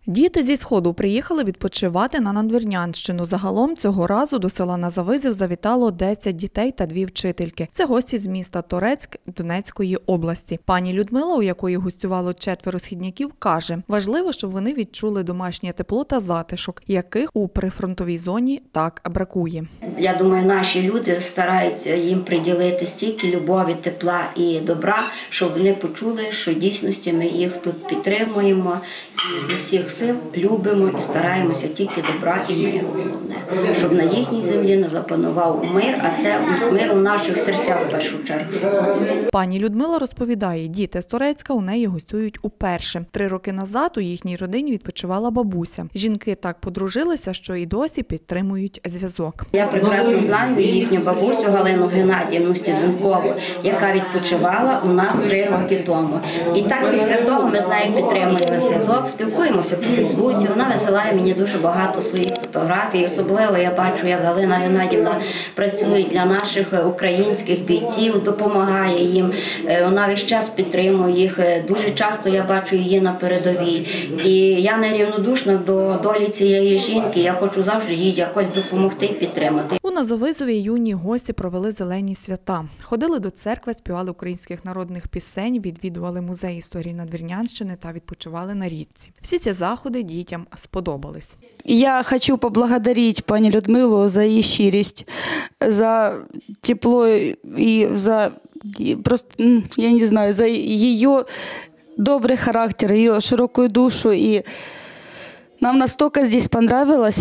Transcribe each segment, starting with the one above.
Діти зі Сходу приїхали відпочивати на Надвірнянщину. Загалом цього разу до села Назавизів завітало 10 дітей та 2 вчительки. Це гості з міста Торецьк Донецької області. Пані Людмила, у якої гостювало 4 східняків, каже, важливо, щоб вони відчули домашнє тепло та затишок, яких у прифронтовій зоні так бракує. Я думаю, наші люди стараються їм приділити стільки любові, тепла і добра, щоб вони почули, що в дійсності ми їх тут підтримуємо і з усіх сил любимо і стараємося тільки добра і миру, головне, щоб на їхній землі не запанував мир, а це мир у наших серцях в першу чергу. Пані Людмила розповідає, діти з Торецька у неї гостюють уперше. 3 роки назад у їхній родині відпочивала бабуся. Жінки так подружилися, що і досі підтримують зв'язок. Я прекрасно знаю їхню бабусю Галину Геннадіївну Стіденкову, яка відпочивала у нас 3 роки тому. І так після того ми з нею підтримуємо зв'язок, спілкуємося по Фейсбуці. Вона висилає мені дуже багато своїх фотографій. Особливо я бачу, як Галина Геннадіївна працює для наших українських бійців, допомагає їм. Вона весь час підтримує їх. Дуже часто я бачу її на передовій. І я нерівнодушна до долі цієї жінки. Я хочу завжди їй якось допомогти і підтримати. У Назавизові юні гості провели зелені свята. Ходили до церкви, співали українських народних пісень, відвідували музей історії Надвірнянщини та відпочивали на річці. Всі ці заходи дітям сподобались. Я хочу поблагодарить пані Людмилу за її щирість, за тепло і за просто, я не знаю, за її добрий характер, її широкую душу. И нам настолько здесь понравилось,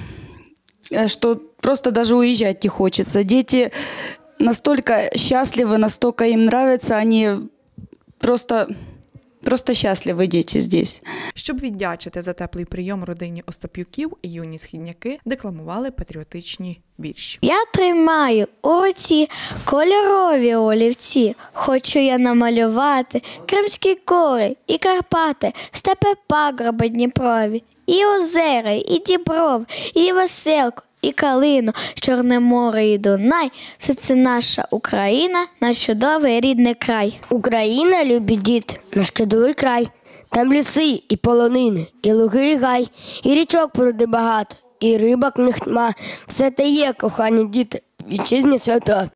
что просто даже уезжать не хочется. Дети настолько счастливы, настолько им нравится, они просто щасливі діти здесь. Щоб віддячити за теплий прийом родині Остап'юків, юні східняки декламували патріотичні вірші. Я тримаю у руці кольорові олівці. Хочу я намалювати Кримські гори і Карпати, степи пагорби Дніпрові, і озера, і Дібров, і Веселку, і Калину, Чорне море і Дунай. Все це наша Україна, наш чудовий рідний край. Україна, любі діти, наш чудовий край. Там ліси і полонини, і луги, і гай, і річок пруди багато, і рибок в них тьма. Все те є, кохані діти, вітчизні свята.